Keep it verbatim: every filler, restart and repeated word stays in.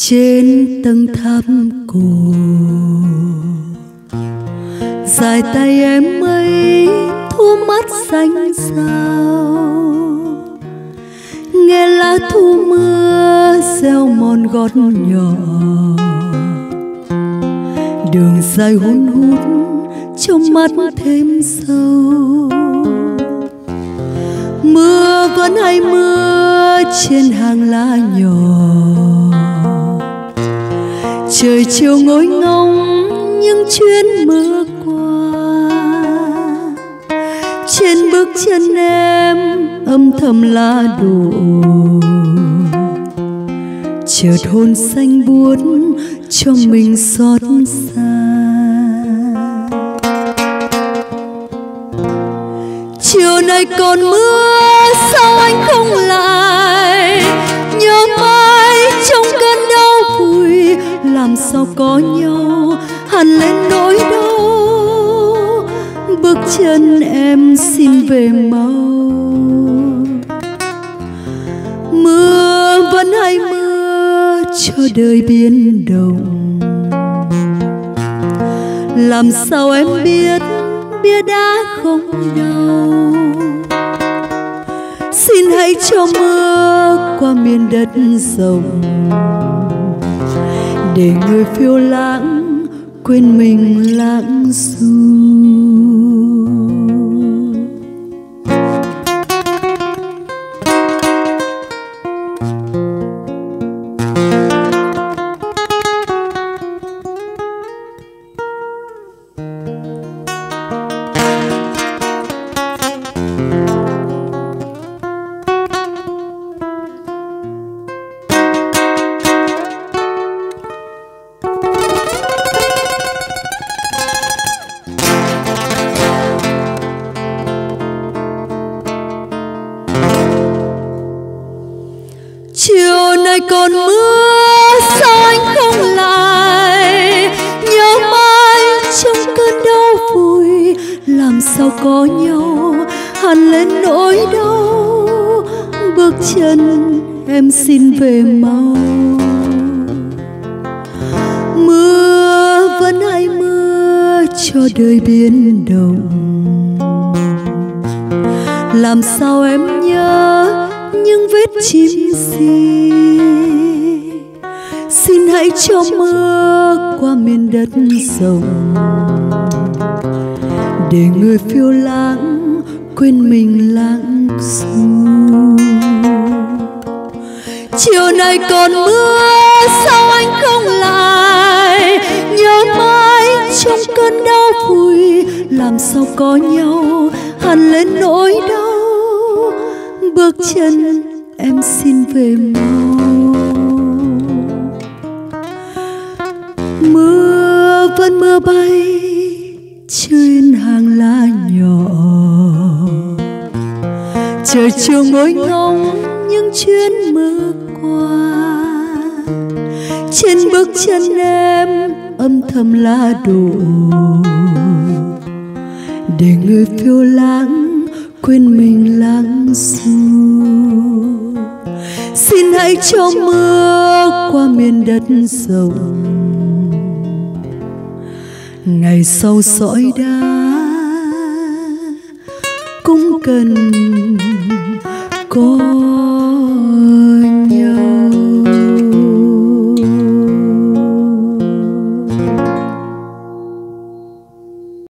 trên tầng tháp cổ, dài tay em ấy thu mắt xanh sao, nghe lá thu mưa reo mòn gót nhỏ, đường dài hun hút trong mắt thêm sâu. Mưa vẫn hay mưa trên hàng lá nhỏ, trời chiều ngồi ngóng những chuyến mưa qua. Trên bước chân em âm thầm lá đổ, chợt hôn xanh buốt cho mình xót xa. Chiều nay còn mưa sao anh không lại, nhớ mãi trong cơn đau vùi, làm sao có nhau hằn lên nỗi đau. Bước chân em xin về mau, mưa vẫn hay mưa cho đời biến động. Làm sao em biết bia đá không đau, xin hãy cho mưa qua miền đất rộng, để người phiêu lãng quên mình lãng du. Chiều nay còn mưa sao anh không lại, nhớ mãi trong cơn đau vùi, làm sao có nhau hằn lên nỗi đau. Bước chân em xin về mau, mưa vẫn hay mưa cho đời biến động. Làm sao em nhớ những vết chim gì, xin hãy cho mưa qua miền đất rộng, để người phiêu lãng quên mình lãng du. Chiều nay còn mưa sao anh không lại, nhớ mãi trong cơn đau vùi, làm sao có nhau hằn lên nỗi đau. Bước chân em xin về mau, mưa vẫn mưa bay trên hàng lá nhỏ, trời chiều ngồi ngóng những chuyến mưa qua. Trên bước chân em âm thầm lá đổ, để người phiêu lãng quên mình lãng du. Xin hãy cho mưa qua miền đất rộng, ngày sau sỏi đá cũng cần có